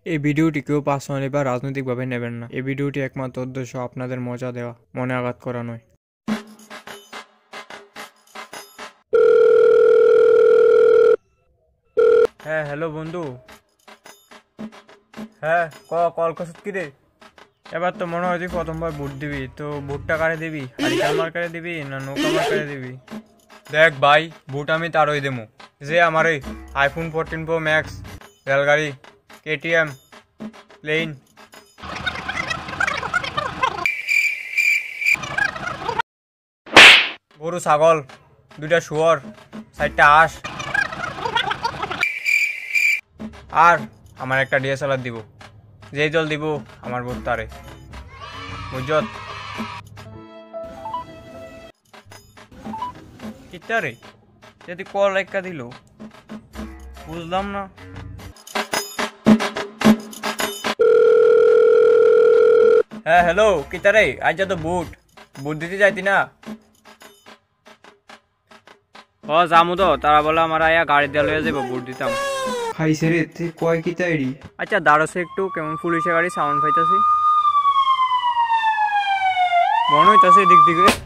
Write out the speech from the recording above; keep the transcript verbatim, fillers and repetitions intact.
এই ভিডিওটি কেউ পার্সোনালি বা রাজনৈতিকভাবে নেবেন না। এই ভিডিওটি একমাত্র উদ্দেশ্য আপনাদের মজা দেওয়া, মনে আঘাত করা নয়। হ্যাঁ হ্যালো বন্ধু। হ্যাঁ ক কল করছিস কি রে? এবার তো মনে হয় তুই প্রথমবার ভোট দিবি, তো ভোটটা কারে দিবি? হারিকেন মার্কারে দিবি না নৌকা মার্কারে দিবি? দেখ ভাই, ভোট আমি তারই দেবো যে আমার এই আইফোন ফোরটিন প্রো ম্যাক্স, রেলগাড়ি, কেটিএম, প্লেন, গরু ছাগল, দুইটা শুয়োর, চারটা হাঁস আর আমার একটা ডিএসএলআর দিব। যেই দল দিব আমার ভোট তারে, বুঝত? কিতারে যদি কল একটা দিল বুঝলাম না। হ্যাঁ হ্যালো, কিতারে আজ তো বুট বুট দিতে যাইতি না? ও যামু তো, তারা বলে আমার আয়া গাড়ি দিয়ে লয়ে যাবো, বুট দিতাম। খাইছে রে তুই কয় কি তাইরি? আচ্ছা দাঁড়াছে একটু, কেমন পুলিশের গাড়ি সাউন্ড পাইতাছি, মনে হইতাছে দিক দিকে।